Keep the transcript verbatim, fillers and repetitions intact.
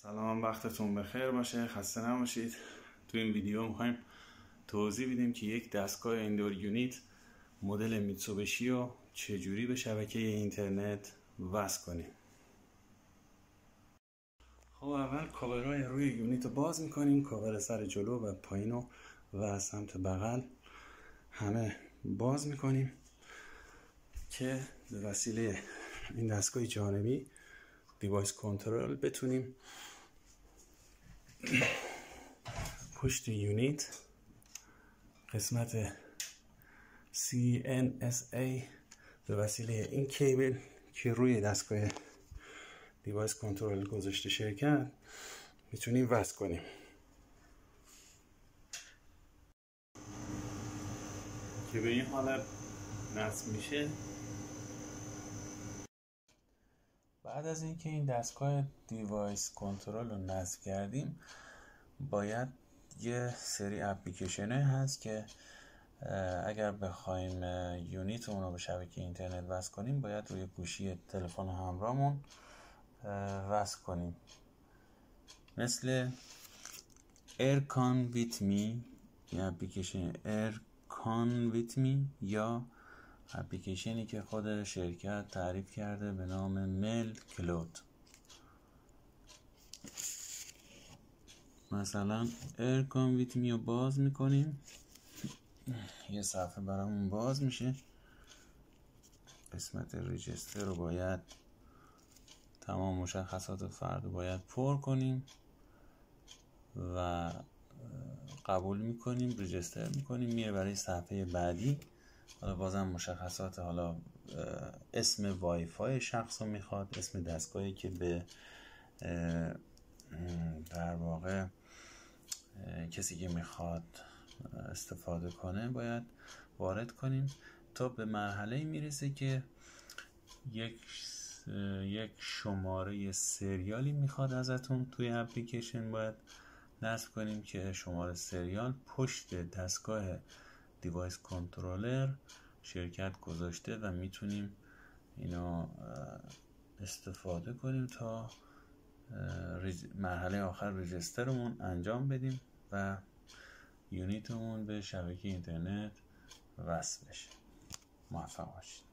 سلام، وقتتون بخیر باشه، خسته نباشید. تو این ویدیو میخوایم توضیح بدیم که یک دستگاه ایندور یونیت مدل میتسوبیشی رو چجوری به شبکه اینترنت وصل کنیم. خب اول کاورهای روی یونیت رو باز میکنیم، کاور سر جلو و پایین و سمت بغل همه باز میکنیم که به وسیله این دستگاه جانبی دیوایس کنترل بتونیم پشت یونیت قسمت سی ان اس ای به وسیله این کیبل که روی دستگاه دیوایس کنترل گذاشته شرکت میتونیم وصل کنیم. که به این حالت نصب میشه. بعد از اینکه این دستگاه دیوایس کنترل رو نصب کردیم، باید یه سری اپلیکیشن هست که اگر بخوایم یونیت اون رو به شبکه اینترنت وصل کنیم باید روی گوشی تلفن همراهمون وصل کنیم، مثل Aircon with me یا اپلیکیشن Aircon with me یا اپلیکیشنی که خود شرکت تعریف کرده به نام میل کلود. مثلا Aircon with me رو باز میکنیم، یه صفحه برامون باز میشه. قسمت رجیستر رو باید تمام مشخصات فرد رو باید پر کنیم و قبول میکنیم، رجیستر میکنیم، میره برای صفحه بعدی. حالا بازم مشخصات، حالا اسم وای فای شخص رو میخواد، اسم دستگاهی که به در واقع کسی که میخواد استفاده کنه باید وارد کنیم تا به مرحله میرسه که یک یک شماره سریالی میخواد ازتون توی اپلیکیشن باید نصب کنیم که شماره سریال پشت دستگاه دیوایس کنترلر شرکت گذاشته و میتونیم اینو استفاده کنیم تا مرحله آخر رجیسترمون انجام بدیم و یونیتمون به شبکه اینترنت وصل بشه. موفق باشید.